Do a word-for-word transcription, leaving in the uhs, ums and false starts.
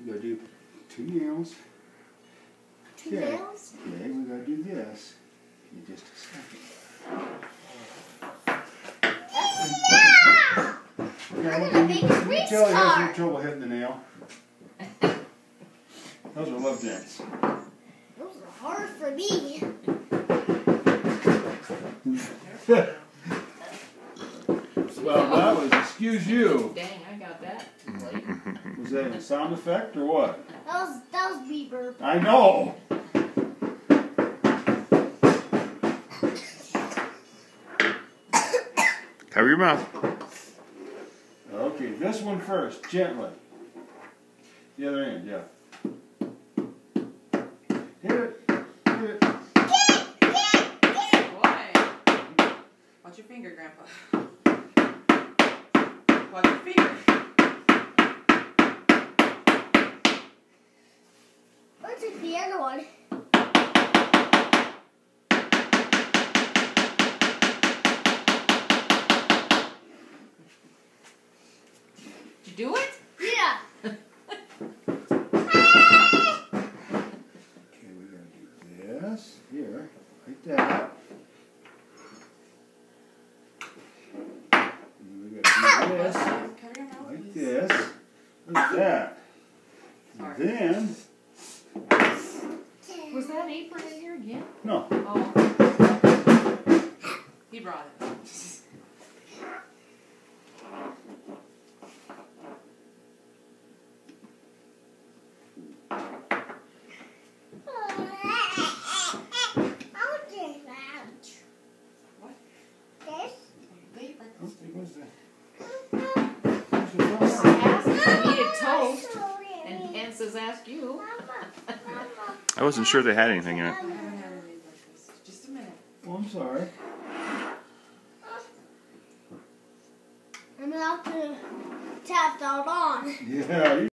We gotta do two nails. Two okay. nails? Okay, we gotta do this in just a second. I'm gonna make a race Kelly has car. no trouble hitting the nail. Those are love dents. Those are hard for me. Well, that was, excuse you. Dang, I got that late. Was that a sound effect or what? That was that was me burp. I know. Cover your mouth. Okay, this one first, gently. The other end, yeah. Hit it. Hit it. Boy. Watch your finger, Grandpa. Watch your finger. What's the other one? Did you do it? Yeah. Okay, we're going to do this here, like that. And we're going to do this Cover your mouth, like please. this, like that. And then, Was that apron in here again? no, Oh. He brought it. What? This? Apron. okay, what's that? Ask if you needed toast. And Ann says, ask you. I wasn't sure they had anything in it. I haven't had a read like this. Just a minute. Oh, I'm sorry. I'm gonna have to tap that on. Yeah, you